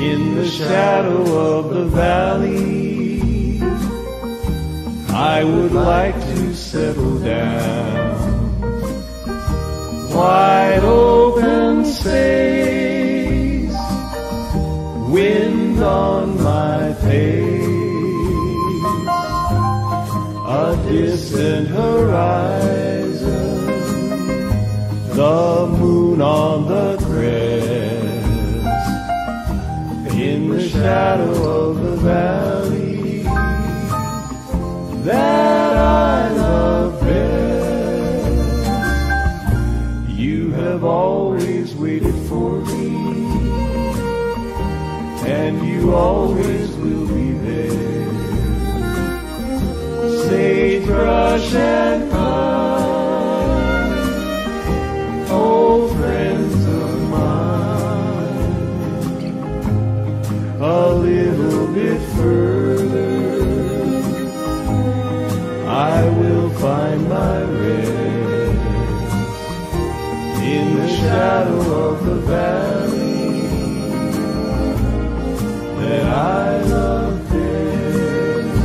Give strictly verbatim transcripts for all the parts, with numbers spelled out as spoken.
In the shadow of the valley, I would like to settle down. Wide open space, wind on my face, a distant horizon, the moon on the crest. In the shadow of the valley that I love best, you have always waited for me, and you always will be there. Sagebrush and pine, old friends of mine. A little bit further, I will find my rest in the shadow of the valley that I love best.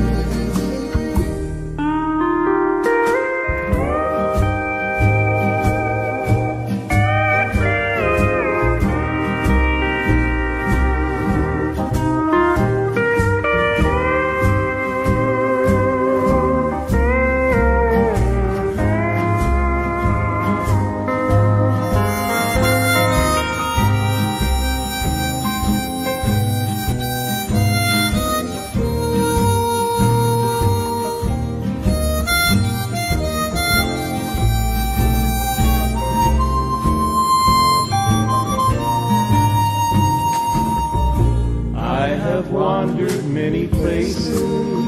I've wandered many places,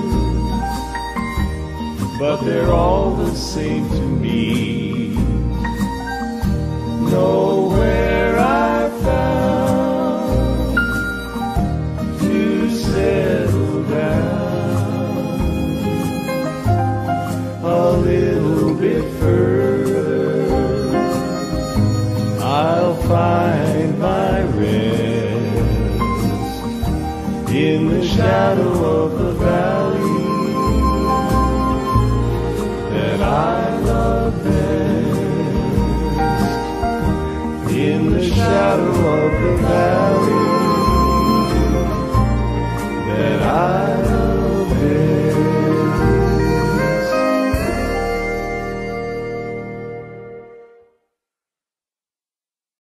but they're all the same to me. Nowhere I've found to settle down. A little bit further, I'll find my rest in the shadow of the valley that I love best. In the shadow of the valley that I